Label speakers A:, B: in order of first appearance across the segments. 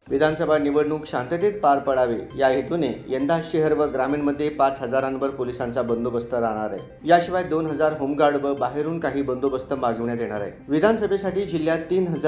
A: विधानसभा निवडणूक शांततेत पार पडावे या हेतूने यंदा शहर व ग्रामीणमध्ये 5,000वर पोलिसांचा बंदोबस्त राहणार आहे। याशिवाय 2,000 होमगार्ड व बाहेरून काही बंदोबस्त मागवण्यात येणार आहे। विधानसभेसाठी जिल्ह्यात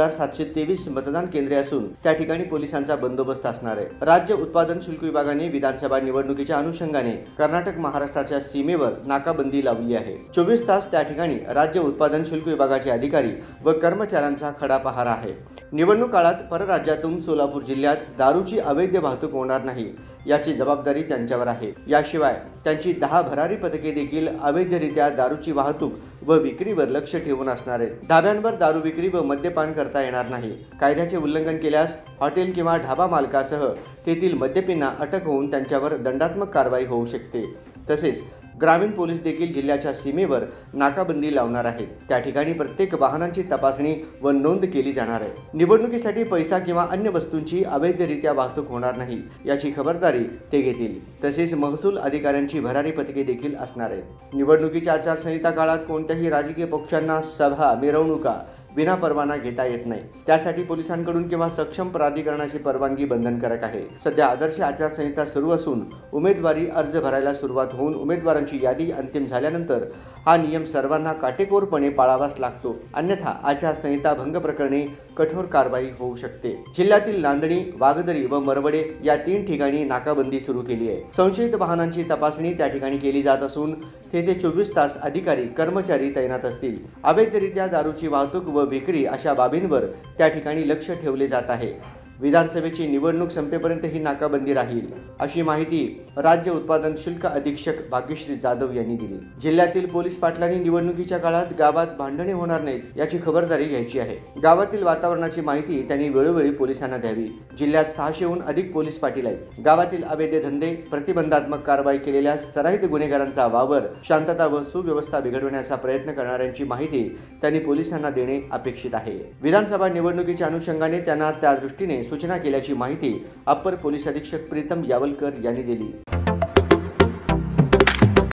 A: 3,723 मतदान केंद्रे असून त्या ठिकाणी पोलिसांचा बंदोबस्त असणार आहे। राज्य उत्पादन शुल्क विभागाने विधानसभा निवडणुकीच्या अनुषंगाने कर्नाटक महाराष्ट्राच्या सीमेवर नाकाबंदी लावली आहे। 24 तास त्या ठिकाणी राज्य उत्पादन शुल्क विभागाचे अधिकारी व कर्मचाऱ्यांचा खडा पहारा आहे। निवडणूक काळात परराज्यातून सोलापूर जिल्ह्यात दारूची अवैध वाहतूक होणार नाही याची जबाबदारी त्यांच्यावर आहे। याशिवाय त्यांची 10 भरारी पथके देखील अवैधरित्या दारूची वाहतूक व विक्रीवर लक्ष ठेवून असणार आहेत। ढाब्यांवर दारू विक्री व मद्यपान करता येणार नाही। कायद्याचे उल्लंघन केल्यास हॉटेल किंवा ढाबा मालकासह तेथील मद्यपींना अटक होऊन त्यांच्यावर दंडात्मक कारवाई होऊ शकते। तसेच ग्रामीण पोलीस देखील जिल्ह्याच्या सीमेवर नाकाबंदी लावणार आहेत। त्या ठिकाणी प्रत्येक वाहनांची तपासणी व नोंद केली जाणार आहे। निवडणुकीसाठी पैसा किंवा अन्य वस्तूंची अवैधरित्या वाहतूक होणार नाही याची खबरदारी ते घेतील। तसेच महसूल अधिकाऱ्यांची भरारी पथके देखील असणार आहेत। निवडणुकीच्या आचारसंहिता काळात कोणत्याही राजकीय पक्षांना सभा मिरवणुका बिना परवाना घेता येत नाही। त्यासाठी पोलिसांकडून किंवा सक्षम प्राधिकरणाची परवानगी बंधनकारक आहे। सध्या आदर्श आचारसंहिता सुरू असून उमेदवारी अर्ज भरायला सुरुवात होऊन उमेदवारांची यादी अंतिम झाल्यानंतर हा नियम सर्वांना काटेकोरपणे पाळावाच लागतो, अन्यथा आचारसंहिता भंग प्रकरणी कठोर कारवाई होऊ शकते। जिल्ह्यातील नांदणी, वाघदरी व मरवडे या 3 ठिकाणी नाकाबंदी सुरू केली आहे। संशयित वाहनांची तपासणी त्या ठिकाणी केली जात असून तेथे 24 तास अधिकारी कर्मचारी तैनात असतील। अवैधरित्या दारूची वाहतूक व विक्री अशा बाबींवर त्या ठिकाणी लक्ष ठेवले जात आहे। विधानसभेची निवडणूक संपेपर्यंत ही नाकाबंदी राहील अशी माहिती राज्य उत्पादन शुल्क अधीक्षक भाग्यश्री जाधव यांनी दिली। जिल्ह्यातील पोलीस पाटलांनी निवडणुकीच्या काळात गावात भांडणे होणार नाहीत याची खबरदारी घ्यायची आहे। गावातील वातावरणाची माहिती त्यांनी वेळोवेळी पोलिसांना द्यावी। जिल्ह्यात 600हून अधिक पोलीस पाटील आहेत। गावातील अवैध धंदे, प्रतिबंधात्मक कारवाई केलेल्या सराईत गुन्हेगारांचा वावर, शांतता व सुव्यवस्था बिघडवण्याचा प्रयत्न करणाऱ्यांची माहिती त्यांनी पोलिसांना देणे अपेक्षित आहे। विधानसभा निवडणुकीच्या अनुषंगाने त्यांना त्या दृष्टीने सूचना केल्याची माहिती अप्पर पोलीस अधीक्षक प्रीतम यावलकर यांनी दिली।